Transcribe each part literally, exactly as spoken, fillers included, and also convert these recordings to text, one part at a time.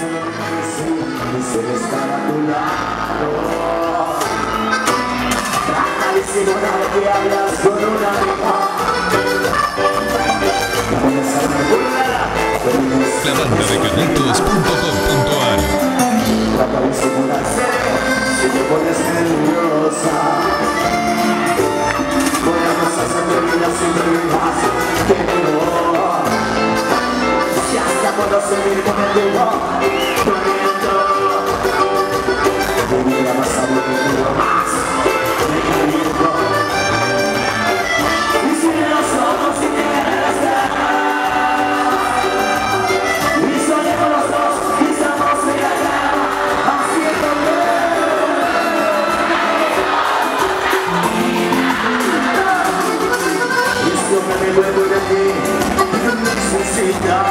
Quisiera estar a tu lado. Trata de simular que hablas con una amiga. La banda de Carlitos punto com punto ar. Trata de simular si te pones nerviosa. Podemos hacer terminas siempre más que no. Si hasta puedo seguir con el dedo corriendo, tu vida vas a volver más de caliento. Y cierra los ojos y te ganan las ganas. Y soñé con los dos y estamos en la cama haciéndolo. Y escógeme luego de ti, necesitas.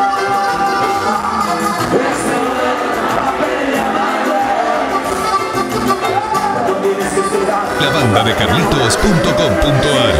La banda de Carlitos punto com punto ar.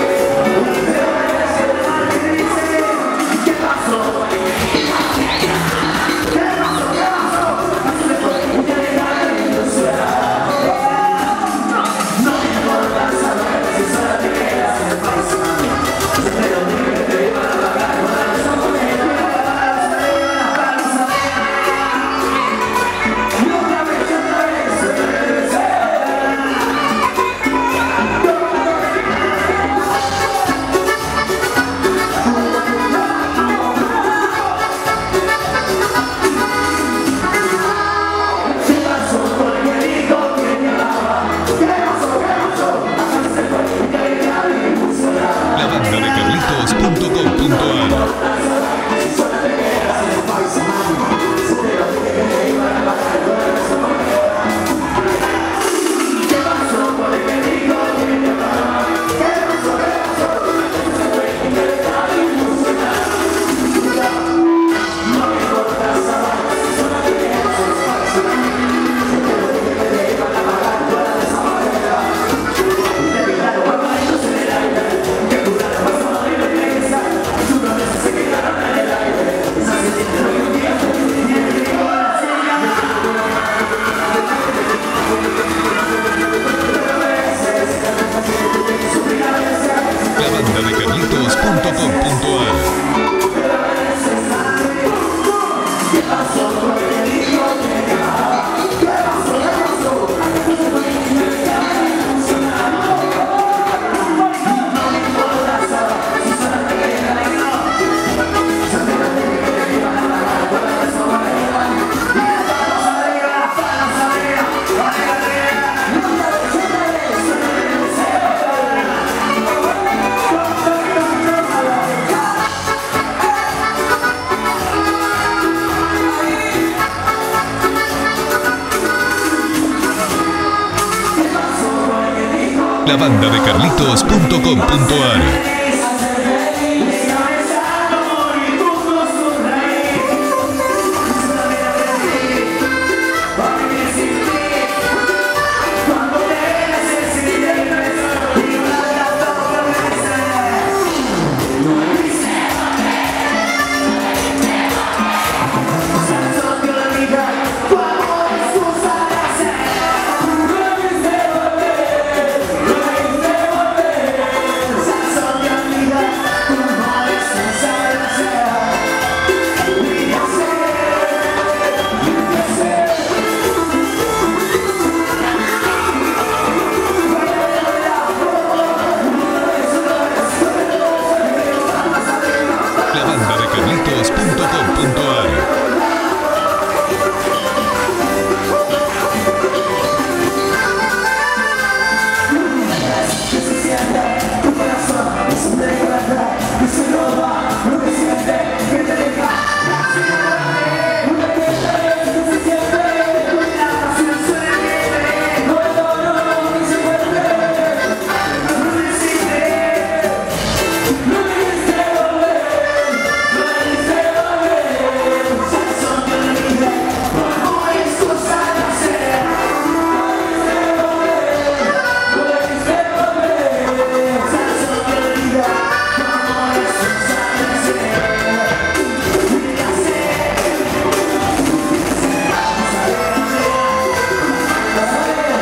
La banda de Carlitos punto com punto ar.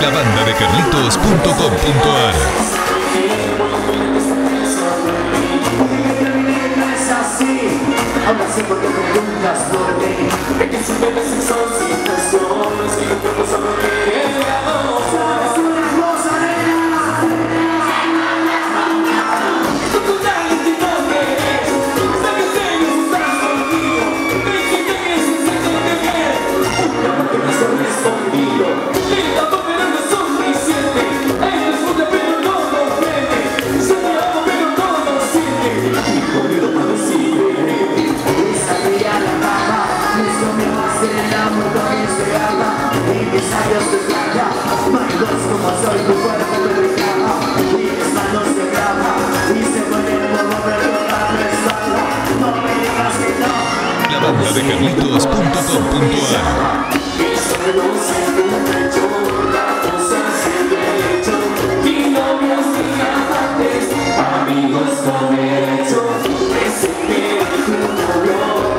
La banda de Carlitos punto com punto ar. Ahora sé por qué preguntas por mí. Es que siempre me son situaciones que yo puedo saber. Es una cosa negra. Tú con alguien que no quieres. Sé que tengo un brazo conmigo. Ven que tengas un sexo que quieres. Una que me has correspondido. Linda, pero no es suficiente. Ella es fuerte pero no comprende. Yo te amo pero no lo siente. Y corrido para decirle. La cama, mis domingos en el amor con ese alma y mis años de playa, maridos como soy, tu cuerpo me reclama y mis manos se grama y se pueden mover toda la espalda. No me digas que no. La banda de Carlitos punto com punto ar. Y novios y amantes, amigos con derecho, ese que es tu novio.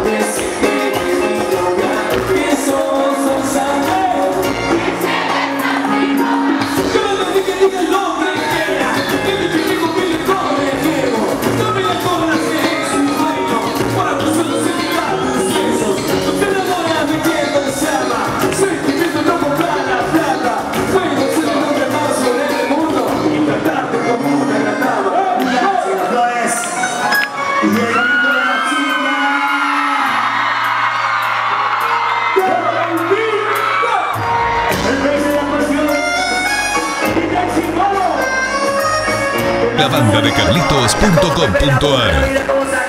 La banda de Carlitos punto com punto ar.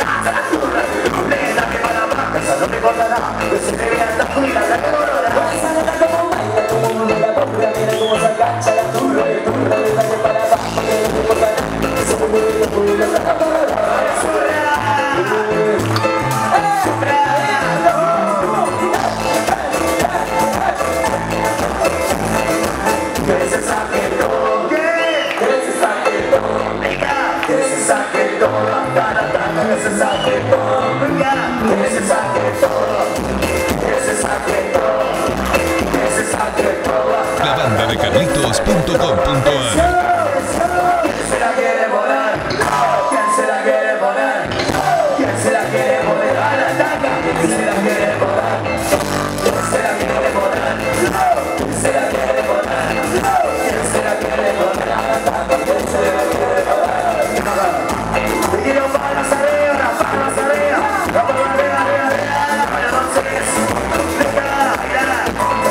La banda de Carlitos punto com punto ar. ¿Quién se la quiere poner? ¿Quién se la quiere poner? ¿Quién se la quiere poner? A la taca. ¿Quién se la quiere poner? ¿Quién se la quiere poner? ¿Quién se la quiere poner? ¿Quién se la quiere poner? A la taca. ¿Quién se la quiere poner? Y los palos arriba, las palos arriba. Vamos arriba, arriba, arriba. Para entonces, venga, mira.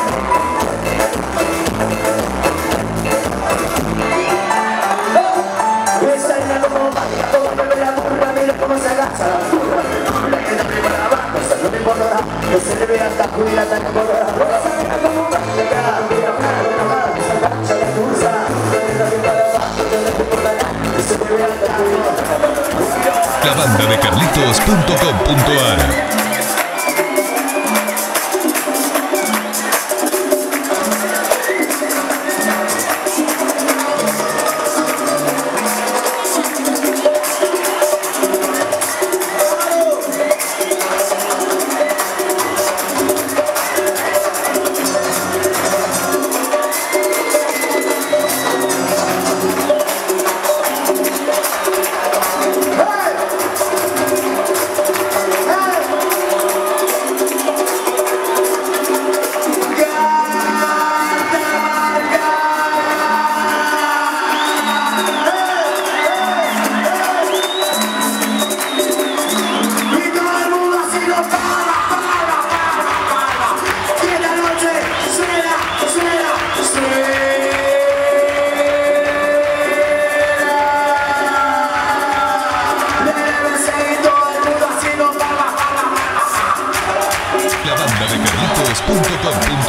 Que se le vea hasta cuida tan colorada. La banda de Carlitos punto com punto ar. La banda de Carlitos punto com punto ar.